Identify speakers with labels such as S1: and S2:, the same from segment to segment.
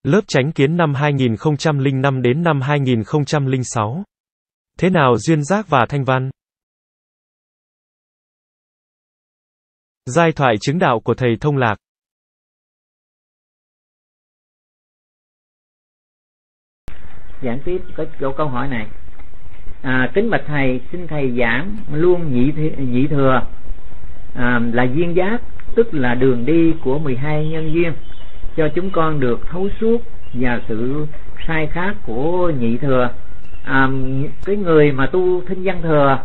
S1: Lớp chánh kiến năm 2005 đến năm 2006. Thế nào duyên giác và thanh văn? Giai thoại chứng đạo của thầy Thông Lạc.
S2: Giảng tiếp có câu hỏi này. Kính bạch thầy, xin thầy giảng luôn nhị thừa là duyên giác, tức là đường đi của 12 nhân duyên, cho chúng con được thấu suốt và sự sai khác của nhị thừa. Cái người mà tu thinh văn thừa,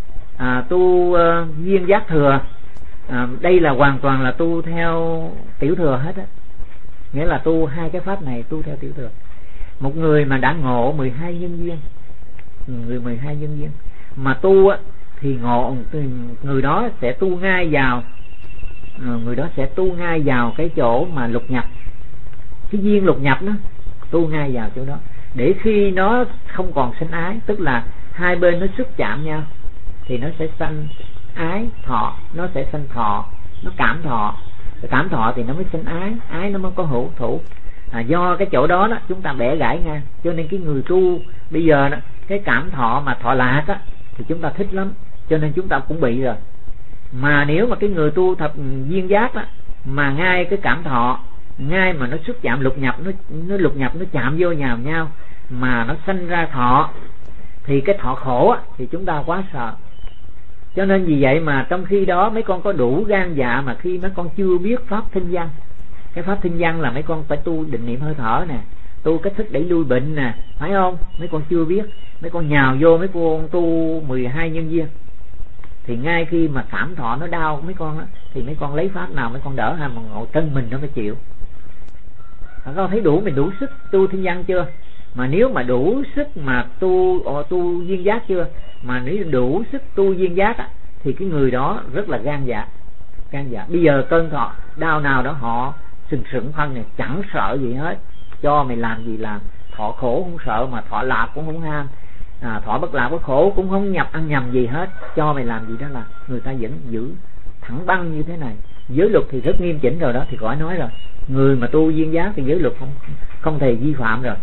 S2: tu duyên giác thừa, đây là hoàn toàn là tu theo tiểu thừa hết á, nghĩa là tu hai cái pháp này tu theo tiểu thừa. Một người mà đã ngộ 12 nhân duyên, người 12 nhân duyên mà tu á, thì ngộ người đó sẽ tu ngay vào, người đó sẽ tu ngay vào cái chỗ mà lục nhập, cái duyên lục nhập đó, tu ngay vào chỗ đó, để khi nó không còn sanh ái, tức là hai bên nó xúc chạm nhau thì nó sẽ sanh ái thọ, nó sẽ sanh thọ, nó cảm thọ thì nó mới sanh ái nó mới có hữu thủ. Do cái chỗ đó chúng ta bẻ gãy ngang, cho nên cái người tu bây giờ đó, cái cảm thọ mà thọ lạc á, thì chúng ta thích lắm, cho nên chúng ta cũng bị rồi. Mà nếu mà cái người tu thập duyên giác á, mà ngay cái cảm thọ, ngay mà nó xúc chạm lục nhập, nó lục nhập nó chạm vô nhào nhau mà nó sanh ra thọ, thì cái thọ khổ á, thì chúng ta quá sợ. Cho nên vì vậy mà trong khi đó mấy con có đủ gan dạ, mà khi mấy con chưa biết pháp thinh văn, cái pháp thinh văn là mấy con phải tu định niệm hơi thở nè, tu cách thức đẩy lui bệnh nè, phải không? Mấy con chưa biết, mấy con nhào vô mấy con tu 12 nhân duyên, thì ngay khi mà cảm thọ nó đau mấy con á, thì mấy con lấy pháp nào mấy con đỡ hay mà ngộ chân mình nó mới chịu. Con thấy mình đủ sức tu thinh văn chưa? Mà nếu mà đủ sức mà tu duyên giác chưa? Mà nếu đủ sức tu duyên giác á, thì cái người đó rất là gan dạ. Bây giờ cơn thọ đau nào đó họ sừng thân này, chẳng sợ gì hết, cho mày làm gì làm. Thọ khổ không sợ, mà thọ lạc cũng không ham, thọ bất lạc bất khổ cũng không ăn nhầm gì hết, cho mày làm gì đó là người ta vẫn giữ thẳng băng như thế này. Giới luật thì rất nghiêm chỉnh rồi đó, thì khỏi nói rồi. Người mà tu duyên giác thì giới luật không thể vi phạm rồi.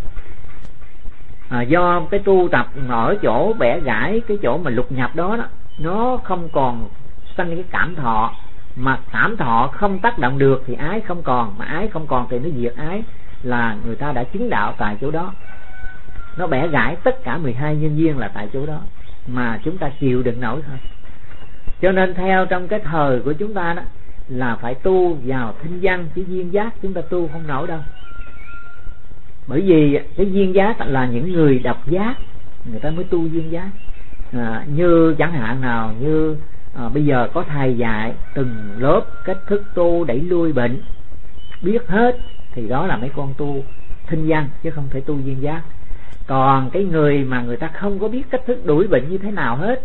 S2: Do cái tu tập ở chỗ bẻ gãy cái chỗ mà lục nhập đó, nó không còn sanh cái cảm thọ, mà cảm thọ không tác động được thì ái không còn, mà ái không còn thì nó diệt ái, là người ta đã chứng đạo tại chỗ đó. Nó bẻ gãy tất cả 12 nhân duyên là tại chỗ đó, mà chúng ta chịu đựng nổi thôi. Cho nên theo trong cái thời của chúng ta đó là phải tu vào thinh văn, chứ duyên giác chúng ta tu không nổi đâu. Bởi vì cái duyên giác là những người độc giác, người ta mới tu duyên giác. Như chẳng hạn nào như bây giờ có thầy dạy từng lớp cách thức tu đẩy lui bệnh, biết hết, thì đó là mấy con tu thinh văn, chứ không thể tu duyên giác. Còn cái người mà người ta không có biết cách thức đuổi bệnh như thế nào hết,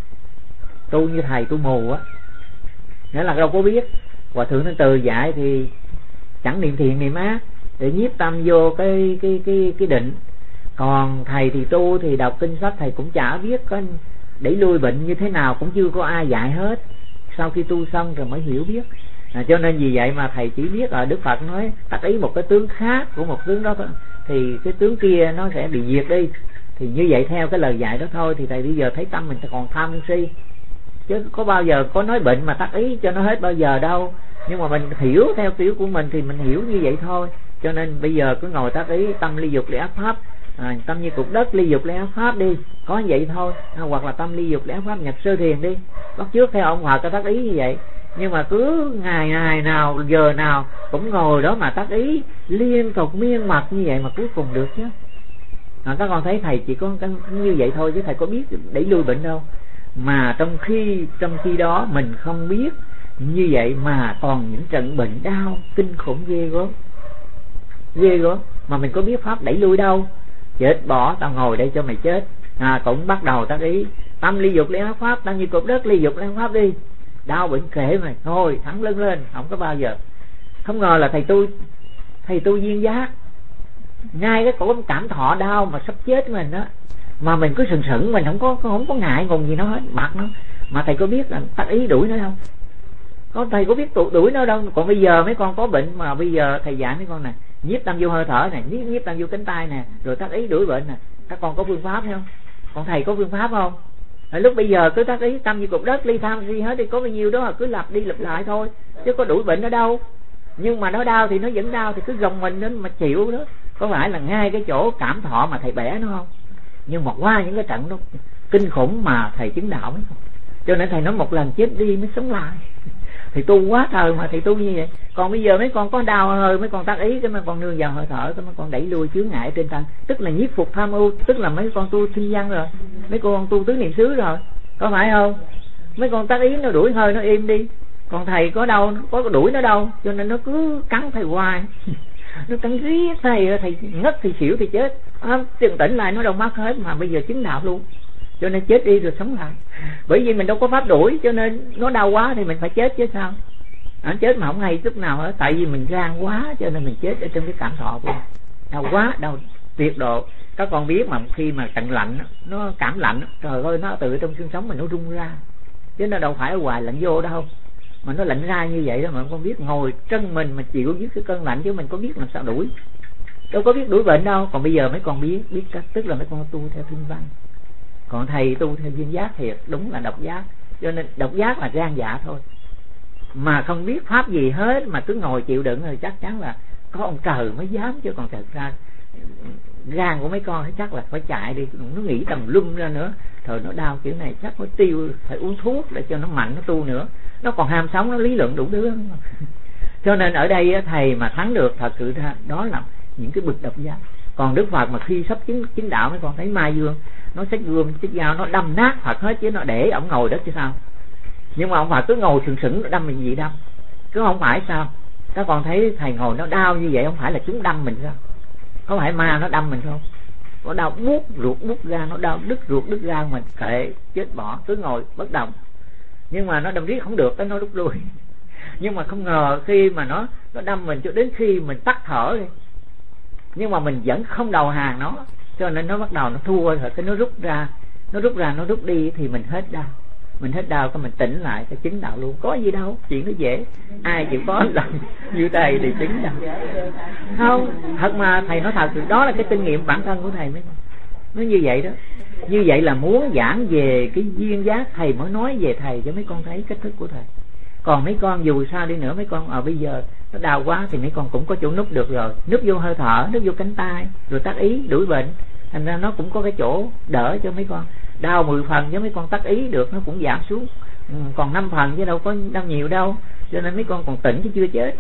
S2: tu như thầy tu mù á, nghĩa là đâu có biết. Hòa thượng Thanh Từ dạy thì chẳng niệm thiện niệm ác để nhiếp tâm vô cái định. Còn thầy thì tu thì đọc kinh sách, thầy cũng chả biết có đẩy lui bệnh như thế nào, cũng chưa có ai dạy hết. Sau khi tu xong rồi mới hiểu biết. Cho nên vì vậy mà thầy chỉ biết Đức Phật nói tác ý một cái tướng khác của một tướng đó, thì cái tướng kia nó sẽ bị diệt đi. Thì như vậy theo cái lời dạy đó thôi. Thì thầy bây giờ thấy tâm mình còn tham si, chứ có bao giờ có nói bệnh mà tác ý cho nó hết bao giờ đâu. Nhưng mà mình hiểu theo kiểu của mình thì mình hiểu như vậy thôi. Cho nên bây giờ cứ ngồi tác ý tâm ly dục ly ác pháp, tâm như cục đất ly dục ly ác pháp đi, có vậy thôi. Hoặc là tâm ly dục ly ác pháp nhập sơ thiền đi, bắt trước theo ông Hòa có tác ý như vậy. Nhưng mà cứ ngày nào giờ nào cũng ngồi đó mà tác ý liên tục miên mật như vậy mà cuối cùng được chứ. Các con thấy thầy chỉ có như vậy thôi, chứ thầy có biết đẩy lui bệnh đâu. Mà trong khi đó mình không biết như vậy mà còn những trận bệnh đau kinh khủng ghê gớm, mà mình có biết pháp đẩy lui đâu. Chết bỏ, tao ngồi đây cho mày chết. Cũng bắt đầu tác ý tâm ly dục ly ác pháp, tâm như cục đất ly dục ly ác pháp đi, đau bệnh kể mày thôi thẳng lưng lên, không có bao giờ. Không ngờ là thầy tu duyên giác, ngay cái cổ cảm thọ đau mà sắp chết mình đó, mà mình cứ sừng mình không có ngại ngùng gì nó hết, mặt nó. Mà thầy có biết là tác ý đuổi nó không? Thầy có biết đuổi nó đâu. Còn bây giờ mấy con có bệnh mà bây giờ thầy dạy mấy con này nhiếp tâm vô hơi thở nè, nhiếp tâm vô cánh tay nè, rồi tác ý đuổi bệnh nè. Các con có phương pháp không? Còn thầy có phương pháp không? Lúc bây giờ cứ tác ý tâm như cục đất, ly tham gì hết thì có bao nhiêu đó cứ lặp đi lặp lại thôi, chứ có đuổi bệnh ở đâu. Nhưng mà nó đau thì nó vẫn đau, thì cứ gồng mình đến mà chịu đó. Có phải là ngay cái chỗ cảm thọ mà thầy bẻ nó không? Nhưng mà qua những cái trận nó kinh khủng mà thầy chứng đạo mới không. Cho nên thầy nói một lần chết đi mới sống lại. Thì tu quá trời mà thầy tu như vậy. Còn bây giờ mấy con có đau hơi, mấy con tác ý, cái mấy con nương vào hơi thở, cái mấy con đẩy lui chướng ngại trên thân, tức là nhiếp phục tham ưu, tức là mấy con tu sinh văn rồi, mấy con tu tứ niệm xứ rồi, có phải không? Mấy con tác ý nó đuổi hơi nó im đi. Còn thầy có đâu có đuổi nó đâu, cho nên nó cứ cắn thầy hoài. Nó cắn riết thầy ngất thì xỉu thì chết, chừng tỉnh lại nó đâu mất hết, mà bây giờ chứng đạo luôn. Cho nên chết đi rồi sống lại. Bởi vì mình đâu có pháp đuổi, cho nên nó đau quá thì mình phải chết chứ sao. Chết mà không hay chút nào hết. Tại vì mình gan quá cho nên mình chết ở trong cái cảm thọ của mình. Đau quá, đau tuyệt độ. Các con biết mà khi mà cận lạnh, nó cảm lạnh, trời ơi, nó từ trong xương sống mình nó rung ra. Chứ nó đâu phải ở ngoài lạnh vô đâu. Mà nó lạnh ra như vậy đó mà con biết, ngồi chân mình mà chịu với cái cơn lạnh, chứ mình có biết làm sao đuổi. Đâu có biết đuổi bệnh đâu. Còn bây giờ mấy con biết cách, tức là mấy con tu theo thiên văn. Còn thầy tu theo duyên giác thiệt, đúng là độc giác. Cho nên độc giác là gan dạ thôi, mà không biết pháp gì hết, mà cứ ngồi chịu đựng thì chắc chắn là có ông trời mới dám. Chứ còn thật ra gan của mấy con chắc là phải chạy đi, nó nghĩ tầm lum ra nữa, rồi nó đau kiểu này chắc phải tiêu, phải uống thuốc để cho nó mạnh, nó tu nữa. Nó còn ham sống, nó lý luận đủ thứ. Cho nên ở đây thầy mà thắng được thật sự ra đó là những cái bực độc giác. Còn Đức Phật mà khi sắp chứng đạo, mấy con thấy Mai Dương nó xách gươm xách dao nó đâm nát Phật hết, chứ nó để ổng ngồi đất chứ sao. Nhưng mà ông Phật cứ ngồi sừng sững, nó đâm mình gì đâm, cứ không phải sao. Các con thấy thầy ngồi nó đau như vậy, không phải là chúng đâm mình sao? Có phải ma nó đâm mình không? Nó đau buốt ruột bút ra, nó đau đứt ruột đứt ra, mình kệ chết bỏ, cứ ngồi bất động. Nhưng mà nó đâm riết không được, cái nó rút lui. Nhưng mà không ngờ khi mà nó đâm mình cho đến khi mình tắt thở đi, nhưng mà mình vẫn không đầu hàng nó, cho nên nó bắt đầu nó thua rồi, cái nó rút ra nó rút đi thì mình hết đau. Mình hết đau cái mình tỉnh lại, cái chứng đạo luôn. Có gì đâu, chuyện nó dễ. Ai chịu có lòng như thầy thì chứng đạo. Không, thật mà thầy nói thật, đó là cái kinh nghiệm bản thân của thầy mới nó như vậy đó. Như vậy là muốn giảng về cái duyên giác, thầy mới nói về thầy cho mấy con thấy cách thức của thầy. Còn mấy con dù sao đi nữa, mấy con bây giờ nó đau quá thì mấy con cũng có chỗ núp được rồi. Núp vô hơi thở, núp vô cánh tay, rồi tác ý đuổi bệnh. Thành ra nó cũng có cái chỗ đỡ cho mấy con. Đau 10 phần với mấy con tác ý được, nó cũng giảm xuống còn 5 phần chứ đâu có đau nhiều đâu. Cho nên mấy con còn tỉnh chứ chưa chết.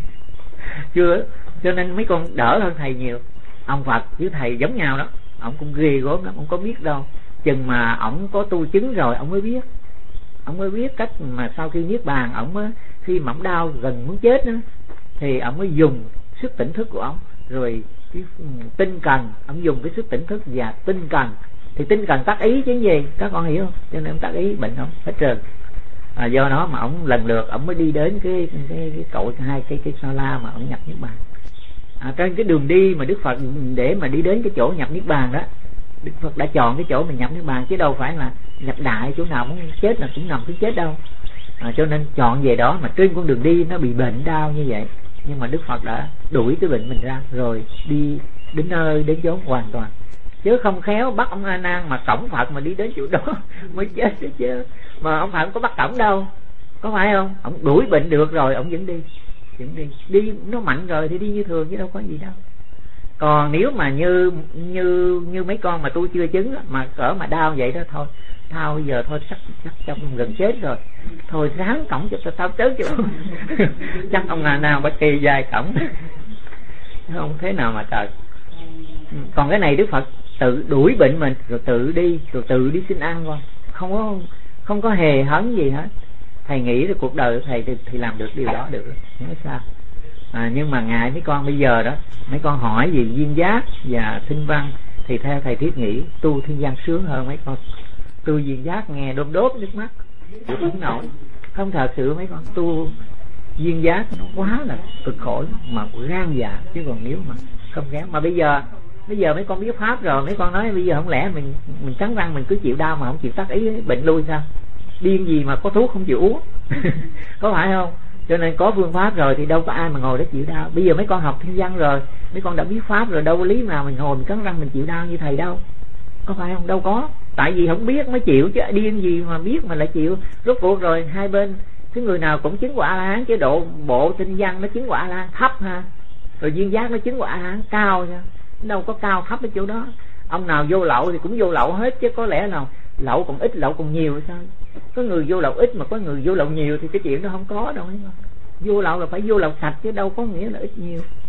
S2: Chưa. Cho nên mấy con đỡ hơn thầy nhiều. Ông Phật với thầy giống nhau đó, ông cũng ghê gớm lắm, ông có biết đâu. Chừng mà ông có tu chứng rồi ông mới biết. Ông mới biết cách mà sau khi niết bàn, ông mới khi mà ông đau gần muốn chết nữa, thì ông mới dùng sức tỉnh thức của ông, rồi cái tinh cần, ông dùng cái sức tỉnh thức và tinh cần. Thì tinh cần tác ý chứ gì, các con hiểu không? Cho nên ông tác ý bệnh không hết trơn. Do đó mà ông lần lượt ông mới đi đến cái cội hai cái sa la mà ông nhập niết bàn. Trên cái đường đi mà Đức Phật để mà đi đến cái chỗ nhập niết bàn đó, Đức Phật đã chọn cái chỗ mình nhập niết bàn, chứ đâu phải là nhập đại chỗ nào muốn chết là cũng nằm cứ chết đâu. Cho nên chọn về đó, mà trên con đường đi nó bị bệnh đau như vậy, nhưng mà Đức Phật đã đuổi cái bệnh mình ra rồi đi đến nơi đến chốn hoàn toàn. Chứ không khéo bắt ông A Nan mà cổng Phật mà đi đến chỗ đó mới chết chứ. Mà ông Phật không có bắt cổng đâu, có phải không? Ông đuổi bệnh được rồi ông vẫn đi nó mạnh rồi thì đi như thường chứ đâu có gì đâu. Còn nếu mà như mấy con mà tôi chưa chứng mà cỡ mà đau vậy đó, thôi thao bây giờ thôi chắc trong gần chết rồi, thôi ráng cổng cho tao tới chứ. Chắc ông nào bất kỳ dài cổng không thế nào mà trời. Còn cái này Đức Phật tự đuổi bệnh mình rồi tự đi xin ăn thôi, không có hề hấn gì hết. Thầy nghĩ là cuộc đời thầy thì làm được điều đó được, không có sao. Nhưng mà ngại mấy con bây giờ đó, mấy con hỏi về duyên giác và thinh văn thì theo thầy thiết nghĩ tu thiên văn sướng hơn mấy con. Tu duyên giác nghe đôm đốp nước mắt không nổi. Không, thật sự mấy con tu duyên giác nó quá là cực khổ mà gan dạ, chứ còn nếu mà không khéo. Mà bây giờ mấy con biết pháp rồi, mấy con nói bây giờ không lẽ mình cắn răng mình cứ chịu đau mà không chịu tác ý bệnh lui sao? Điên gì mà có thuốc không chịu uống. Có phải không? Cho nên có phương pháp rồi thì đâu có ai mà ngồi để chịu đau. Bây giờ mấy con học thiên văn rồi, mấy con đã biết pháp rồi, đâu có lý nào mình ngồi mình cắn răng mình chịu đau như thầy đâu. Có phải không? Đâu có. Tại vì không biết mới chịu chứ, điên gì mà biết mà lại chịu. Rốt cuộc rồi hai bên cái người nào cũng chứng quả A-la-hán, chứ độ bộ tinh văn nó chứng quả A-la-hán thấp ha, rồi duyên giác nó chứng quả A-la-hán cao nha. Đâu có cao thấp ở chỗ đó. Ông nào vô lậu thì cũng vô lậu hết, chứ có lẽ nào lậu còn ít lậu còn nhiều sao? Có người vô lậu ít mà có người vô lậu nhiều thì cái chuyện đó không có đâu. Vô lậu là phải vô lậu sạch chứ đâu có nghĩa là ít nhiều.